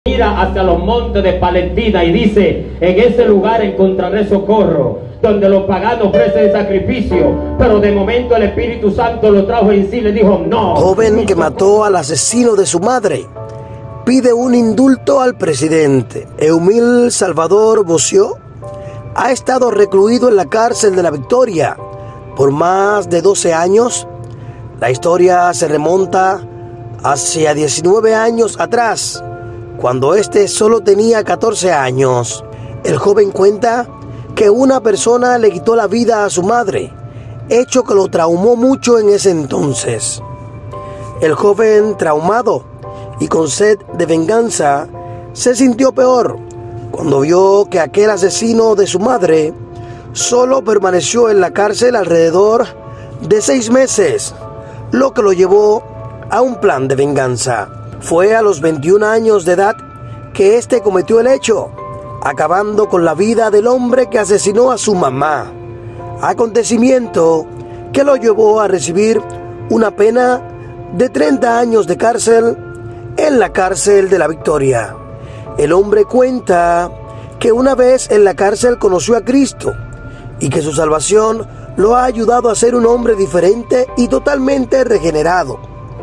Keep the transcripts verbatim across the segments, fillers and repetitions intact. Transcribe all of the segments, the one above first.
Mira hacia los montes de Palestina y dice: en ese lugar encontraré socorro, donde los paganos ofrecen sacrificio. Pero de momento el Espíritu Santo lo trajo en sí y le dijo: no. Joven que mató al asesino de su madre pide un indulto al presidente. Eumil Salvador Bocio ha estado recluido en la cárcel de La Victoria por más de doce años. La historia se remonta hacia diecinueve años atrás, cuando este solo tenía catorce años. El joven cuenta que una persona le quitó la vida a su madre, hecho que lo traumó mucho en ese entonces. El joven, traumado y con sed de venganza, se sintió peor cuando vio que aquel asesino de su madre solo permaneció en la cárcel alrededor de seis meses, lo que lo llevó a un plan de venganza. Fue a los veintiún años de edad que este cometió el hecho, acabando con la vida del hombre que asesinó a su mamá. Acontecimiento que lo llevó a recibir una pena de treinta años de cárcel en la cárcel de La Victoria. El hombre cuenta que una vez en la cárcel conoció a Cristo y que su salvación lo ha ayudado a ser un hombre diferente y totalmente regenerado.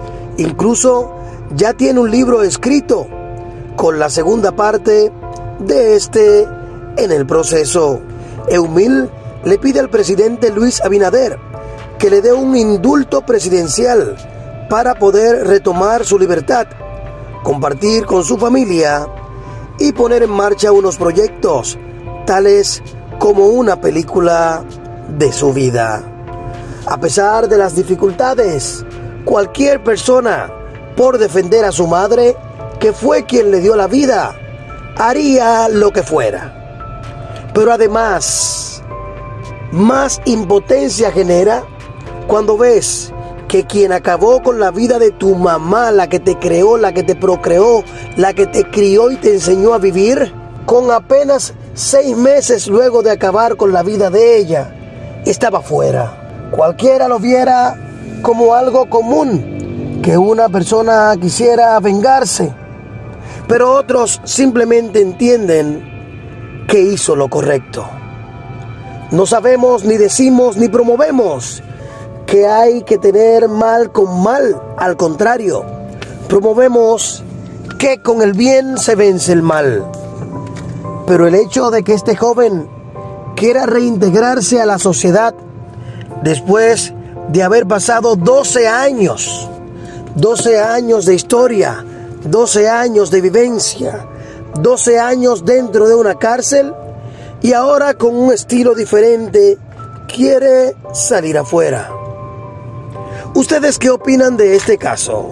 Incluso ya tiene un libro escrito con la segunda parte de este en el proceso. Eumil le pide al presidente Luis Abinader que le dé un indulto presidencial para poder retomar su libertad, compartir con su familia y poner en marcha unos proyectos tales como una película de su vida. A pesar de las dificultades, cualquier persona, por defender a su madre, que fue quien le dio la vida, haría lo que fuera. Pero además, más impotencia genera cuando ves que quien acabó con la vida de tu mamá, la que te creó, la que te procreó, la que te crió y te enseñó a vivir, con apenas seis meses luego de acabar con la vida de ella, estaba fuera. Cualquiera lo viera como algo común, que una persona quisiera vengarse, pero otros simplemente entienden que hizo lo correcto. No sabemos, ni decimos, ni promovemos que hay que tener mal con mal. Al contrario, promovemos que con el bien se vence el mal. Pero el hecho de que este joven quiera reintegrarse a la sociedad después de haber pasado doce años, doce años de historia, doce años de vivencia, doce años dentro de una cárcel, y ahora con un estilo diferente quiere salir afuera. ¿Ustedes qué opinan de este caso?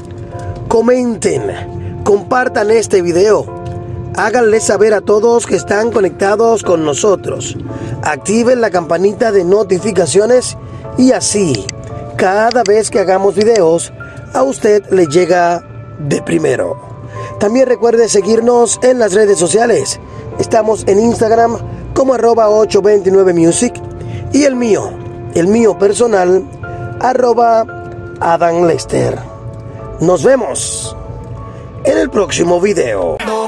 Comenten, compartan este video, háganle saber a todos que están conectados con nosotros, activen la campanita de notificaciones y así, cada vez que hagamos videos, a usted le llega de primero. También recuerde seguirnos en las redes sociales. Estamos en Instagram como arroba ocho veintinueve music y el mío, el mío personal, arroba Adam Lester. Nos vemos en el próximo video.